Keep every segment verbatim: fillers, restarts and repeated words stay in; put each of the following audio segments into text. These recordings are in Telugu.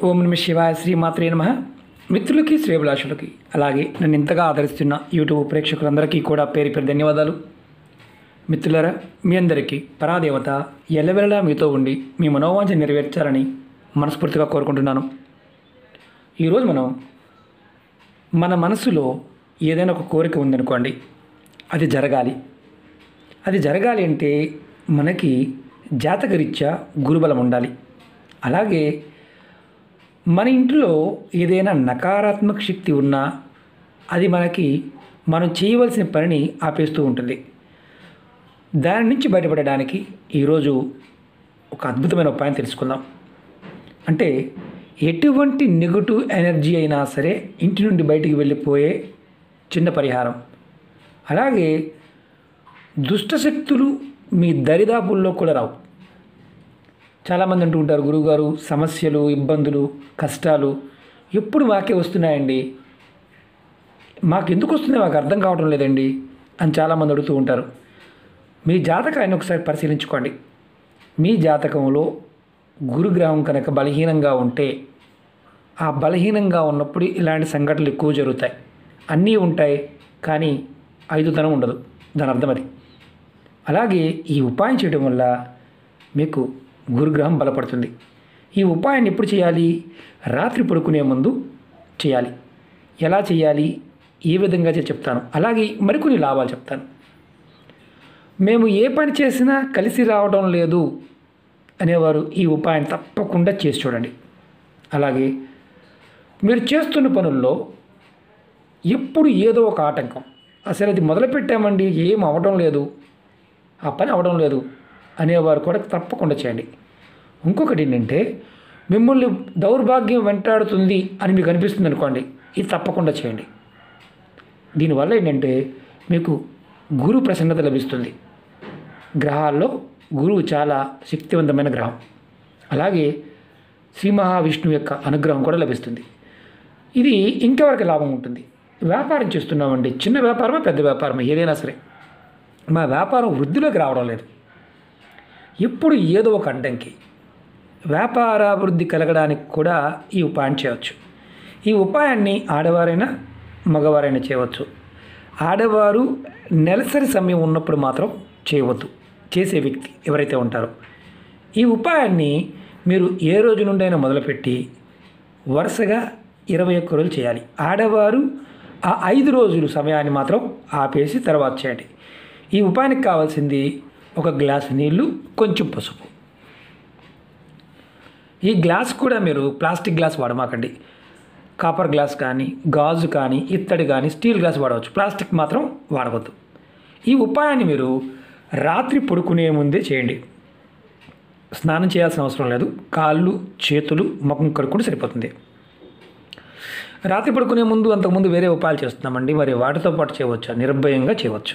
ఓం నమ శివాయ, శ్రీమాత్రే నమః. మిత్రులకి, శ్రేభిలాషులకి, అలాగే నన్ను ఇంతగా ఆదరిస్తున్న యూట్యూబ్ ప్రేక్షకులందరికీ కూడా పేరు పేరు ధన్యవాదాలు. మిత్రులారా, మీ అందరికీ పరాదేవత ఎల్లవెల్లలా మీతో ఉండి మీ మనోవాంఛ నెరవేర్చాలని మనస్ఫూర్తిగా కోరుకుంటున్నాను. ఈరోజు మనం మన మనసులో ఏదైనా ఒక కోరిక ఉందనుకోండి, అది జరగాలి. అది జరగాలి అంటే మనకి జాతకరీత్యా గురుబలం ఉండాలి. అలాగే మన ఇంట్లో ఏదైనా నకారాత్మక శక్తి ఉన్నా అది మనకి మనం చేయవలసిన పనిని ఆపేస్తూ ఉంటుంది. దాని నుంచి బయటపడడానికి ఈరోజు ఒక అద్భుతమైన ఉపాయం తెలుసుకుందాం. అంటే ఎటువంటి నెగటివ్ ఎనర్జీ అయినా సరే ఇంటి నుండి బయటికి వెళ్ళిపోయే చిన్న పరిహారం. అలాగే దుష్టశక్తులు మీ దరిదాపుల్లో కూడా రావు. చాలామంది అంటూ ఉంటారు, గురువుగారు సమస్యలు, ఇబ్బందులు, కష్టాలు ఎప్పుడు మాకే వస్తున్నాయండి, మాకు ఎందుకు వస్తున్నాయి మాకు అర్థం కావడం లేదండి అని చాలామంది అడుగుతూ ఉంటారు. మీ జాతకాన్ని ఒకసారి పరిశీలించుకోండి. మీ జాతకంలో గురుగ్రహం కనుక బలహీనంగా ఉంటే, ఆ బలహీనంగా ఉన్నప్పుడు ఇలాంటి సంఘటనలు ఎక్కువ జరుగుతాయి. అన్నీ ఉంటాయి కానీ ఐదుతనం ఉండదు, దాని అర్థం అది. అలాగే ఈ ఉపాయం చేయడం వల్ల మీకు గురుగ్రహం బలపడుతుంది. ఈ ఉపాయాన్ని ఎప్పుడు చేయాలి? రాత్రి పడుకునే ముందు చేయాలి. ఎలా చేయాలి, ఏ విధంగా చెప్తాను. అలాగే మరికొన్ని లాభాలు చెప్తాను. మేము ఏ పని చేసినా కలిసి రావడం లేదు అనేవారు ఈ ఉపాయం తప్పకుండా చేసి చూడండి. అలాగే మీరు చేస్తున్న పనుల్లో ఎప్పుడు ఏదో ఒక ఆటంకం, అసలు అది మొదలుపెట్టామండి ఏం అవ్వడం లేదు, ఆ పని అవ్వడం లేదు అనేవారు కూడా తప్పకుండా చేయండి. ఇంకొకటి ఏంటంటే, మిమ్మల్ని దౌర్భాగ్యం వెంటాడుతుంది అని మీకు అనిపిస్తుంది అనుకోండి, ఇది తప్పకుండా చేయండి. దీనివల్ల ఏంటంటే మీకు గురు ప్రసన్నత లభిస్తుంది. గ్రహాల్లో గురువు చాలా శక్తివంతమైన గ్రహం. అలాగే శ్రీ మహావిష్ణువు యొక్క అనుగ్రహం కూడా లభిస్తుంది. ఇది ఇంకెవరికి లాభం ఉంటుంది? వ్యాపారం చేస్తున్నామండి, చిన్న వ్యాపారమా పెద్ద వ్యాపారమా ఏదైనా సరే, మా వ్యాపారం వృద్ధిలోకి రావడం లేదు, ఎప్పుడు ఏదో ఒక అడ్డంకి. వ్యాపారాభివృద్ధి కలగడానికి కూడా ఈ ఉపాయం చేయవచ్చు. ఈ ఉపాయాన్ని ఆడవారైనా మగవారైనా చేయవచ్చు. ఆడవారు నెలసరి సమయం ఉన్నప్పుడు మాత్రం చేయవద్దు, చేసే వ్యక్తి ఎవరైతే ఉంటారో. ఈ ఉపాయాన్ని మీరు ఏ రోజు నుండైనా మొదలుపెట్టి వరుసగా ఇరవై ఒక్క రోజులు చేయాలి. ఆడవారు ఆ ఐదు రోజులు సమయాన్ని మాత్రం ఆపేసి తర్వాత చేయండి. ఈ ఉపాయానికి కావాల్సింది ఒక గ్లాసు నీళ్ళు, కొంచెం పసుపు. ఈ గ్లాస్ కూడా మీరు ప్లాస్టిక్ గ్లాస్ వాడమాకండి. కాపర్ గ్లాస్ కానీ, గాజు కానీ, ఇత్తడి కానీ, స్టీల్ గ్లాస్ వాడవచ్చు. ప్లాస్టిక్ మాత్రం వాడవద్దు. ఈ ఉపాయాన్ని మీరు రాత్రి పడుకునే ముందే చేయండి. స్నానం చేయాల్సిన అవసరం లేదు. కాళ్ళు, చేతులు, ముఖం కడుక్కుంటే సరిపోతుంది. రాత్రి పడుకునే ముందు అంతకుముందు వేరే ఉపాయాలు చేస్తున్నామండి, మరి వాటితో పాటు చేయవచ్చు, నిర్భయంగా చేయవచ్చు.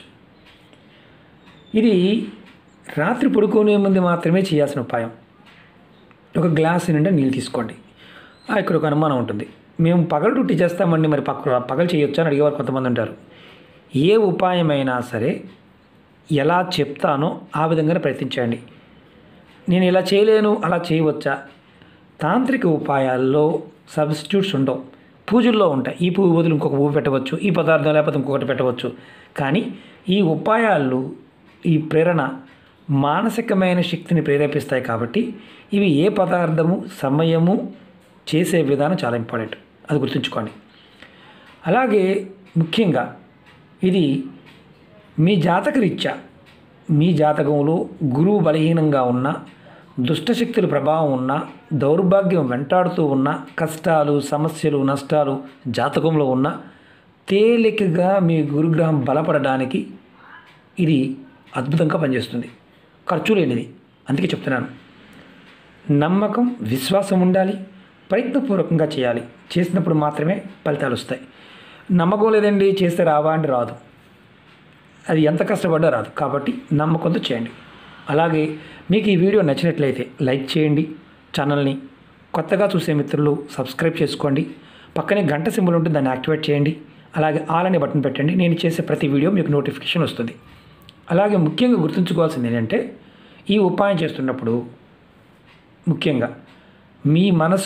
ఇది రాత్రి పడుకునే ముందు మాత్రమే చేయాల్సిన ఉపాయం. ఒక గ్లాసు నిండా నీళ్ళు తీసుకోండి. ఇక్కడ ఒక అనుమానం ఉంటుంది, మేము పగలు డ్యూటీ చేస్తామండి, మరి పక్క పగలు చేయొచ్చు అని అడిగేవారు కొంతమంది ఉంటారు. ఏ ఉపాయమైనా సరే ఎలా చెప్తానో ఆ విధంగానే ప్రయత్నించండి. నేను ఇలా చేయలేను, అలా చేయవచ్చా? తాంత్రిక ఉపాయాల్లో సబ్స్టిట్యూట్స్ ఉండవు, పూజల్లో ఉంటాయి. ఈ పువ్వు బదులు ఇంకొక పువ్వు పెట్టవచ్చు, ఈ పదార్థం లేకపోతే ఇంకొకటి పెట్టవచ్చు. కానీ ఈ ఉపాయాలు, ఈ ప్రేరణ మానసికమైన శక్తిని ప్రేరేపిస్తాయి. కాబట్టి ఇవి ఏ పదార్థము, సమయము, చేసే విధానం చాలా ఇంపార్టెంట్, అది గుర్తుంచుకోండి. అలాగే ముఖ్యంగా ఇది మీ జాతకరీత్యా, మీ జాతకంలో గురువు బలహీనంగా ఉన్న, దుష్టశక్తుల ప్రభావం ఉన్న, దౌర్భాగ్యం వెంటాడుతూ ఉన్న, కష్టాలు, సమస్యలు, నష్టాలు జాతకంలో ఉన్న, తేలికగా మీ గురుగ్రహం బలపడడానికి ఇది అద్భుతంగా పనిచేస్తుంది. ఖర్చు లేనిది, అందుకే చెప్తున్నాను. నమ్మకం, విశ్వాసం ఉండాలి, ప్రయత్నపూర్వకంగా చేయాలి. చేసినప్పుడు మాత్రమే ఫలితాలు వస్తాయి. నమ్మకం లేదండి, చేస్తే రావా అంటే రాదు, అది ఎంత కష్టపడ్డా రాదు. కాబట్టి నమ్మకంతో చేయండి. అలాగే మీకు ఈ వీడియో నచ్చినట్లయితే లైక్ చేయండి. ఛానల్ని కొత్తగా చూసే మిత్రులు సబ్స్క్రైబ్ చేసుకోండి. పక్కనే గంట సింబల్ ఉంటుంది, దాన్ని యాక్టివేట్ చేయండి. అలాగే ఆల్ అనే బటన్ పెట్టండి, నేను చేసే ప్రతి వీడియో మీకు నోటిఫికేషన్ వస్తుంది. అలాగే ముఖ్యంగా గుర్తుంచుకోవాల్సింది ఏంటంటే, ఈ ఉపాయం చేస్తున్నప్పుడు ముఖ్యంగా మీ మనస్సు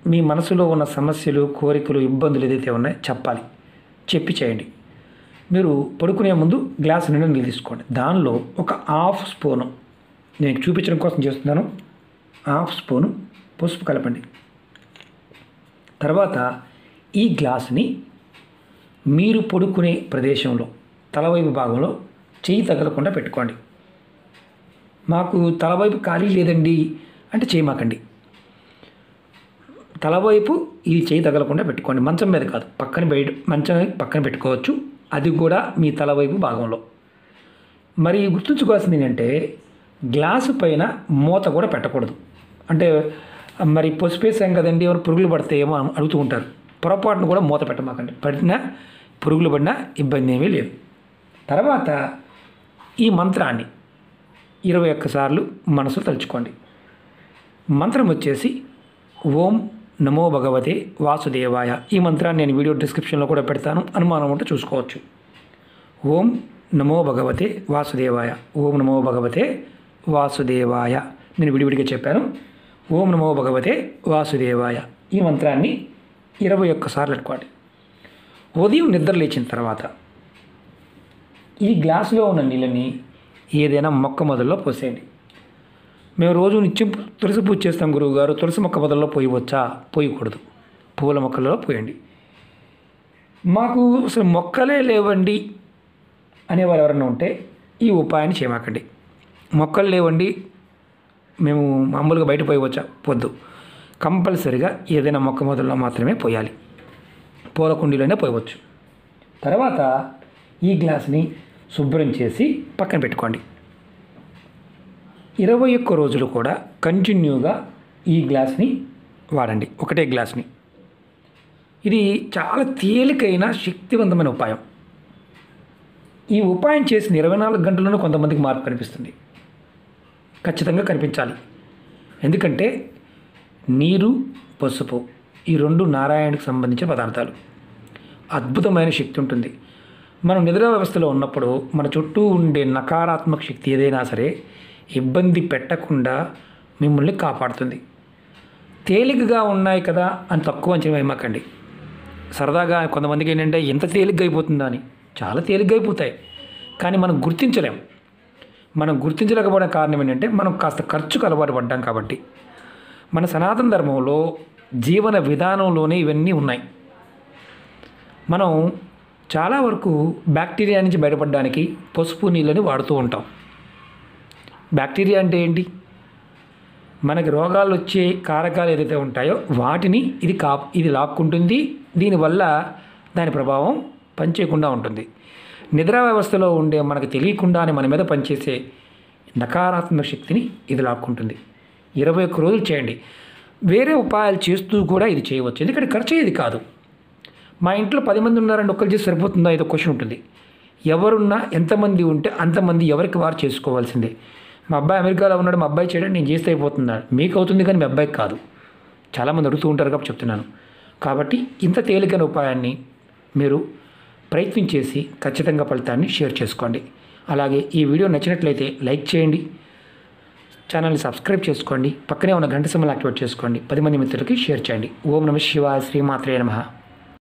మీ మనసులో ఉన్న సమస్యలు, కోరికలు, ఇబ్బందులు ఏదైతే ఉన్నాయో చెప్పాలి. చెప్పి చేయండి. మీరు పడుకునే ముందు గ్లాసు నిండా నీళ్ళు తీసుకోండి. దానిలో ఒక హాఫ్ స్పూను, నేను చూపించడం కోసం చేస్తున్నాను, హాఫ్ స్పూను పసుపు కలపండి. తర్వాత ఈ గ్లాసుని మీరు పడుకునే ప్రదేశంలో తలవైపు భాగంలో చెయ్యి తగలకుండా పెట్టుకోండి. మాకు తలవైపు ఖాళీ లేదండి అంటే చేయమాకండి. తలవైపు ఇది చేయి తగలకుండా పెట్టుకోండి. మంచం మీద కాదు, పక్కన బయట మంచం పక్కన పెట్టుకోవచ్చు. అది కూడా మీ తలవైపు భాగంలో. మరి గుర్తుంచుకోవాల్సింది ఏంటంటే గ్లాసు పైన మూత కూడా పెట్టకూడదు. అంటే మరి పసుపు వేసాం కదండి, ఎవరు పురుగులు పడతాయేమో అడుగుతూ ఉంటారు. పొరపాటును కూడా మూత పెట్టమాకండి. పడినా పురుగులు పడినా ఇబ్బంది ఏమీ లేదు. తర్వాత ఈ మంత్రాన్ని ఇరవై ఒక్కసార్లు మనసు తలుచుకోండి. మంత్రం వచ్చేసి ఓం నమో భగవతే వాసుదేవాయ. ఈ మంత్రాన్ని నేను వీడియో డిస్క్రిప్షన్లో కూడా పెడతాను, అనుమానం ఉంటే చూసుకోవచ్చు. ఓం నమో భగవతే వాసుదేవాయ, ఓం నమో భగవతే వాసుదేవాయ. నేను విడివిడిగా చెప్పాను. ఓం నమో భగవతే వాసుదేవాయ. ఈ మంత్రాన్ని ఇరవై ఒక్కసార్లు పెట్టుకోండి. ఉదయం నిద్ర లేచిన తర్వాత ఈ గ్లాసులో ఉన్న నీళ్ళని ఏదైనా మొక్క మొదల్లో పోసేయండి. మేము రోజు నిత్యం తులసి పూజ చేస్తాం గురువుగారు, తులసి మొక్క మొదల్లో పోయవచ్చా? పోయకూడదు. పూల మొక్కలలో పోయండి. మాకు అసలు మొక్కలే లేవండి అనేవారు ఎవరైనా ఉంటే ఈ ఉపాయాన్ని చేయమాకండి. మొక్కలు లేవండి, మేము మామూలుగా బయట పోయవచ్చా? పొద్దు. కంపల్సరిగా ఏదైనా మొక్క మొదల్లో మాత్రమే పోయాలి. పూల కుండీలోనే పోయవచ్చు. తర్వాత ఈ గ్లాస్ని శుభ్రం చేసి పక్కన పెట్టుకోండి. ఇరవై ఒక్క రోజులు కూడా కంటిన్యూగా ఈ గ్లాస్ని వాడండి, ఒకటే గ్లాస్ని. ఇది చాలా తేలికైన శక్తివంతమైన ఉపాయం. ఈ ఉపాయం చేసిన ఇరవై నాలుగు గంటల్లోనే కొంతమందికి మార్పు కనిపిస్తుంది. ఖచ్చితంగా కనిపించాలి. ఎందుకంటే నీరు, పసుపు ఈ రెండు నారాయణకి సంబంధించిన పదార్థాలు. అద్భుతమైన శక్తి ఉంటుంది. మనం నిద్ర వ్యవస్థలో ఉన్నప్పుడు మన చుట్టూ ఉండే నకారాత్మక శక్తి ఏదైనా సరే ఇబ్బంది పెట్టకుండా మిమ్మల్ని కాపాడుతుంది. తేలికగా ఉన్నాయి కదా అని తక్కువ అంచనా వేయమాకండి. సరదాగా కొంతమందికి ఏంటంటే ఎంత తేలిగ్గా అయిపోతుందా అని. చాలా తేలిగ్గా అయిపోతాయి, కానీ మనం గుర్తించలేం. మనం గుర్తించలేకపోవడం కారణం ఏంటంటే మనం కాస్త ఖర్చుకు అలవాటు పడ్డాం కాబట్టి. మన సనాతన ధర్మంలో జీవన విధానంలోనే ఇవన్నీ ఉన్నాయి. మనం చాలా వరకు బ్యాక్టీరియా నుంచి బయటపడడానికి పసుపు నీళ్ళని వాడుతూ ఉంటాం. బ్యాక్టీరియా అంటే ఏంటి? మనకి రోగాలు వచ్చే కారకాలు ఏదైతే ఉంటాయో వాటిని ఇది కా ఇది లాక్కుంటుంది. దీనివల్ల దాని ప్రభావం పనిచేయకుండా ఉంటుంది. నిద్రా వ్యవస్థలో ఉండే మనకు తెలియకుండానే మన మీద పనిచేసే నకారాత్మక శక్తిని ఇది లాక్కుంటుంది. ఇరవై ఒక్క రోజులు చేయండి. వేరే ఉపాయాలు చేస్తూ కూడా ఇది చేయవచ్చు, ఎందుకంటే ఖర్చు అయ్యేది కాదు. మా ఇంట్లో పది మంది ఉన్నారండి, ఒక్కరు చేసి సరిపోతుందా? ఏదో క్వశ్చన్ ఉంటుంది. ఎవరున్నా ఎంతమంది ఉంటే అంతమంది ఎవరికి వారు చేసుకోవాల్సిందే. మా అబ్బాయి అమెరికాలో ఉన్నాడు, మా అబ్బాయి చేయడం నేను చేస్తే అయిపోతున్నాడు. మీకు అవుతుంది కానీ మీ అబ్బాయికి కాదు. చాలామంది అడుగుతూ ఉంటారు కాబట్టి చెప్తున్నాను. కాబట్టి ఇంత తేలికైన ఉపాయాన్ని మీరు ప్రయత్నం చేసి ఖచ్చితంగా ఫలితాన్ని షేర్ చేసుకోండి. అలాగే ఈ వీడియో నచ్చినట్లయితే లైక్ చేయండి, ఛానల్ని సబ్స్క్రైబ్ చేసుకోండి, పక్కనే ఉన్న గంట సింబల్ యాక్టివేట్ చేసుకోండి, పది మంది మిత్రులకి షేర్ చేయండి. ఓం నమః శివాయ, శ్రీమాత్రే నమః.